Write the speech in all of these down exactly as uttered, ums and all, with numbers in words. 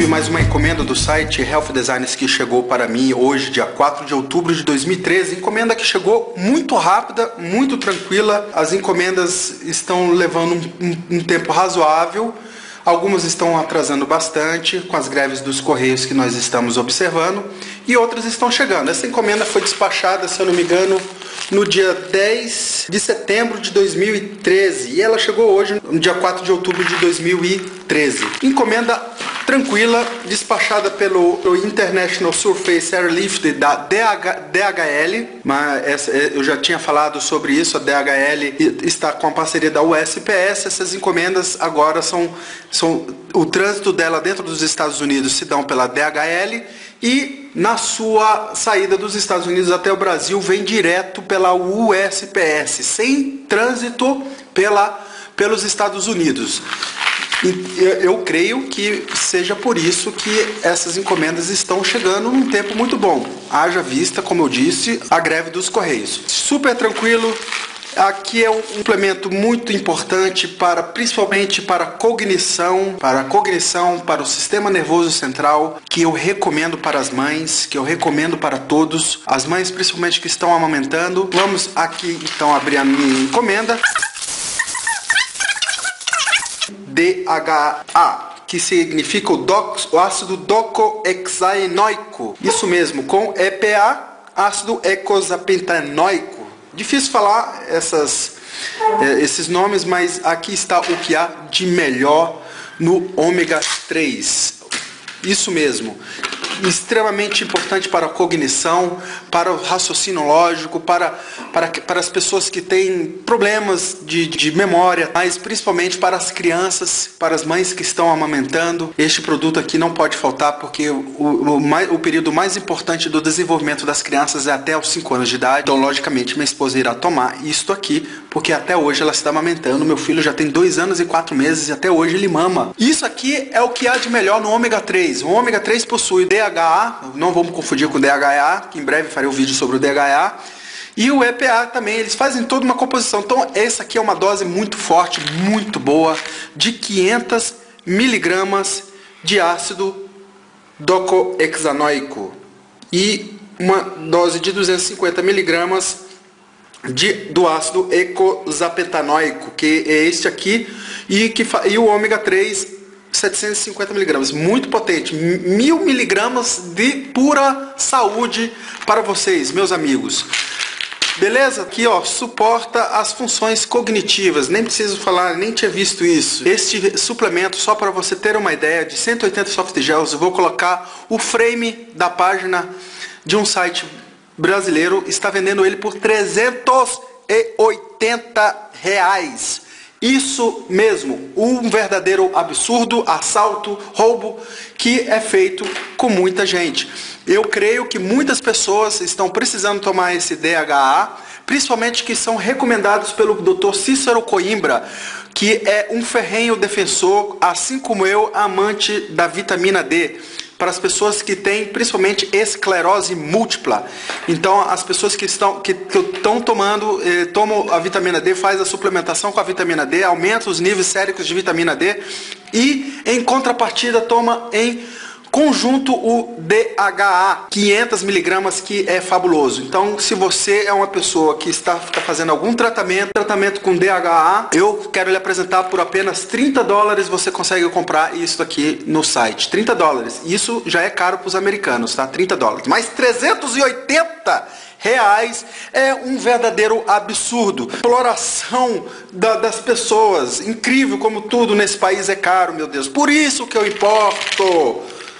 YouTube mais uma encomenda do site Health Designs que chegou para mim hoje, dia quatro de outubro de dois mil e treze. Encomenda que chegou muito rápida, muito tranquila. As encomendas estão levando um, um, um tempo razoável. Algumas estão atrasando bastante com as greves dos Correios que nós estamos observando e outras estão chegando. Essa encomenda foi despachada, se eu não me engano, no dia dez de setembro de dois mil e treze e ela chegou hoje, no dia quatro de outubro de dois mil e treze. Encomenda tranquila, despachada pelo, pelo International Surface Airlift da D H L, mas essa, eu já tinha falado sobre isso. A D H L está com a parceria da U S P S. Essas encomendas agora são, são o trânsito dela dentro dos Estados Unidos se dão pela D H L e na sua saída dos Estados Unidos até o Brasil vem direto pela U S P S, sem trânsito pela, pelos Estados Unidos. Eu creio que seja por isso que essas encomendas estão chegando num tempo muito bom. Haja vista, como eu disse, a greve dos Correios. Super tranquilo. Aqui é um implemento muito importante para, principalmente para a cognição, para a cognição, para o sistema nervoso central, que eu recomendo para as mães, que eu recomendo para todos, as mães principalmente que estão amamentando. Vamos aqui então abrir a minha encomenda. D H A, que significa o, dox, o ácido docohexaenoico. Isso mesmo, com E P A, ácido eicosapentaenoico. Difícil falar essas, esses nomes, mas aqui está o que há de melhor no ômega três. Isso mesmo. Extremamente importante para a cognição, para o raciocínio lógico, para, para, para as pessoas que têm problemas de, de memória, mas principalmente para as crianças, para as mães que estão amamentando. Este produto aqui não pode faltar, porque o, o, o, o período mais importante do desenvolvimento das crianças é até os cinco anos de idade. Então, logicamente, minha esposa irá tomar isto aqui, porque até hoje ela está amamentando. Meu filho já tem dois anos e quatro meses e até hoje ele mama. Isso aqui é o que há de melhor no ômega três. O ômega três possui D H A, não vamos confundir com D H A, que em breve farei um vídeo sobre o D H A, e o E P A também. Eles fazem toda uma composição. Então essa aqui é uma dose muito forte, muito boa, de quinhentos miligramas de ácido docohexanoico e uma dose de duzentos e cinquenta miligramas de, do ácido eicosapentaenoico, que é este aqui, e, que, e o ômega três, setecentos e cinquenta miligramas, muito potente, mil miligramas de pura saúde para vocês, meus amigos. Beleza? Aqui, ó, suporta as funções cognitivas. Nem preciso falar, nem tinha visto isso. Este suplemento, só para você ter uma ideia, de cento e oitenta soft gels, eu vou colocar o frame da página de um site brasileiro, está vendendo ele por trezentos e oitenta reais. Isso mesmo, um verdadeiro absurdo, assalto, roubo, que é feito com muita gente. Eu creio que muitas pessoas estão precisando tomar esse D H A, principalmente que são recomendados pelo doutor Cícero Coimbra, que é um ferrenho defensor, assim como eu, amante da vitamina D, para as pessoas que têm principalmente esclerose múltipla. Então as pessoas que estão, que, que estão tomando, eh, tomam a vitamina D, faz a suplementação com a vitamina D, aumenta os níveis séricos de vitamina D e em contrapartida toma em conjunto o D H A, quinhentos miligramas, que é fabuloso. Então, se você é uma pessoa que está, está fazendo algum tratamento, tratamento com D H A, eu quero lhe apresentar por apenas trinta dólares, você consegue comprar isso aqui no site. trinta dólares. Isso já é caro para os americanos, tá? trinta dólares. Mas trezentos e oitenta reais é um verdadeiro absurdo. Exploração da, das pessoas. Incrível como tudo nesse país é caro, meu Deus. Por isso que eu importo.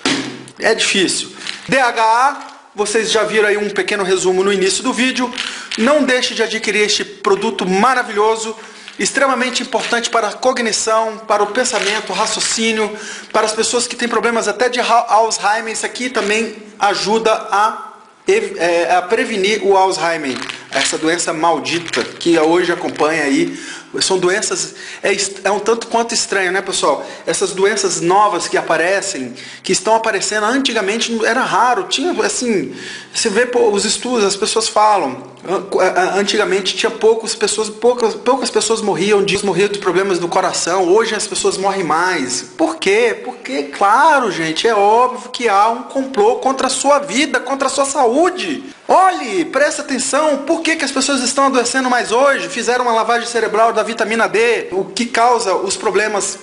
É difícil. D H A, vocês já viram aí um pequeno resumo no início do vídeo. Não deixe de adquirir este produto maravilhoso, extremamente importante para a cognição, para o pensamento, raciocínio, para as pessoas que têm problemas até de Alzheimer. Isso aqui também ajuda a, é, a prevenir o Alzheimer. essa doença maldita que hoje acompanha aí. São doenças, é, é um tanto quanto estranho, né, pessoal? Essas doenças novas que aparecem, que estão aparecendo, antigamente era raro, tinha, assim, você vê pô, os estudos, as pessoas falam, antigamente tinha poucas pessoas, poucas, poucas pessoas morriam de, morriam de problemas do coração, hoje as pessoas morrem mais. Por quê? Porque, claro, gente, é óbvio que há um complô contra a sua vida, contra a sua saúde. Olhe, presta atenção, por que, que as pessoas estão adoecendo mais hoje? Fizeram uma lavagem cerebral da vitamina D, o que causa os problemas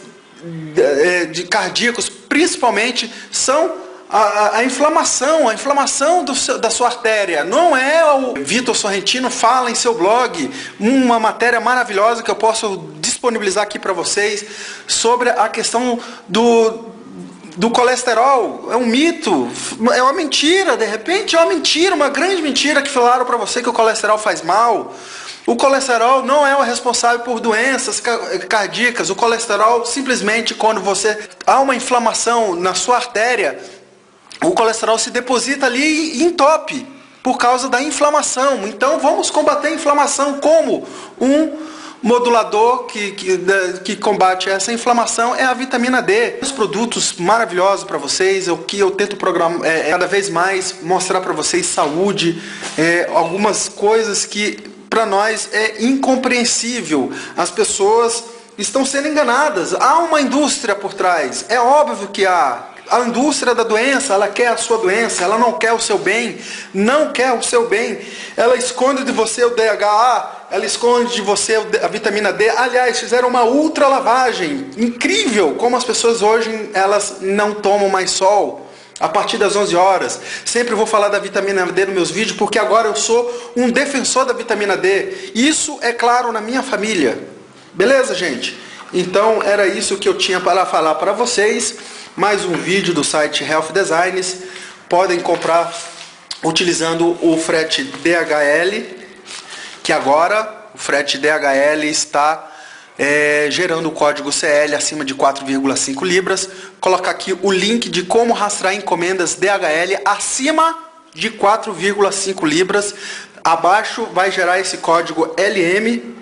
de, de cardíacos, principalmente, são a, a, a inflamação, a inflamação do seu, da sua artéria. Não é o Vitor Sorrentino fala em seu blog, uma matéria maravilhosa que eu posso disponibilizar aqui para vocês, sobre a questão do... do colesterol. É um mito, é uma mentira, de repente é uma mentira, uma grande mentira que falaram para você que o colesterol faz mal. O colesterol não é o responsável por doenças cardíacas. O colesterol, simplesmente, quando você há uma inflamação na sua artéria, o colesterol se deposita ali e entope por causa da inflamação. Então vamos combater a inflamação como um modulador que, que, que combate essa inflamação é a vitamina D. Os produtos maravilhosos para vocês, o que eu tento programar, é, é cada vez mais mostrar para vocês saúde, é, algumas coisas que para nós é incompreensível. As pessoas estão sendo enganadas. Há uma indústria por trás, é óbvio que há. A indústria da doença, ela quer a sua doença, ela não quer o seu bem, não quer o seu bem. Ela esconde de você o D H A, ela esconde de você a vitamina D. Aliás, fizeram uma ultra lavagem. Incrível como as pessoas hoje elas não tomam mais sol a partir das onze horas. Sempre vou falar da vitamina D nos meus vídeos, porque agora eu sou um defensor da vitamina D. Isso é claro na minha família. Beleza, gente? Então era isso que eu tinha para falar para vocês. Mais um vídeo do site Health Designs. Podem comprar utilizando o frete D H L, que agora o frete D H L está é, gerando o código C L acima de quatro vírgula cinco libras. Colocar aqui o link de como rastrear encomendas D H L acima de quatro vírgula cinco libras. Abaixo vai gerar esse código L M.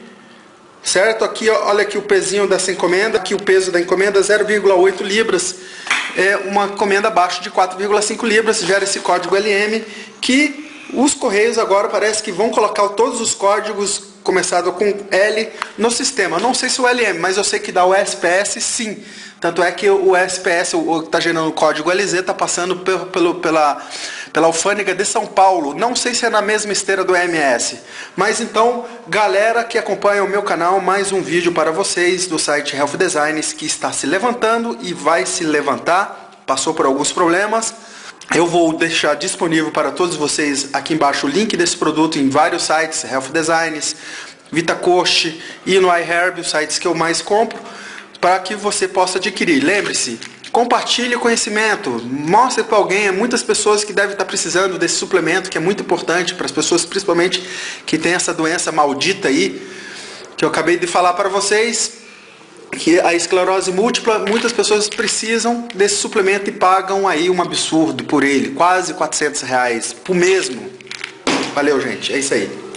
Certo? Aqui, olha aqui o pezinho dessa encomenda, aqui o peso da encomenda zero vírgula oito libras, é uma encomenda abaixo de quatro vírgula cinco libras, gera esse código L M, que os Correios agora parece que vão colocar todos os códigos começado com L no sistema. Não sei se o L M, mas eu sei que dá o S P S sim. Tanto é que o S P S, o que está gerando o código L Z, está passando pelo, pelo, pela, pela alfândega de São Paulo. Não sei se é na mesma esteira do M S. Mas então, galera que acompanha o meu canal, mais um vídeo para vocês do site Health Designs, que está se levantando e vai se levantar. Passou por alguns problemas. Eu vou deixar disponível para todos vocês aqui embaixo o link desse produto em vários sites, Health Designs, VitaCoach e no iHerb, os sites que eu mais compro, para que você possa adquirir. Lembre-se, compartilhe o conhecimento, mostre para alguém, há muitas pessoas que devem estar precisando desse suplemento, que é muito importante para as pessoas, principalmente que tem essa doença maldita aí, que eu acabei de falar para vocês, que a esclerose múltipla, muitas pessoas precisam desse suplemento e pagam aí um absurdo por ele, quase quatrocentos reais por mesmo. Valeu, gente, é isso aí.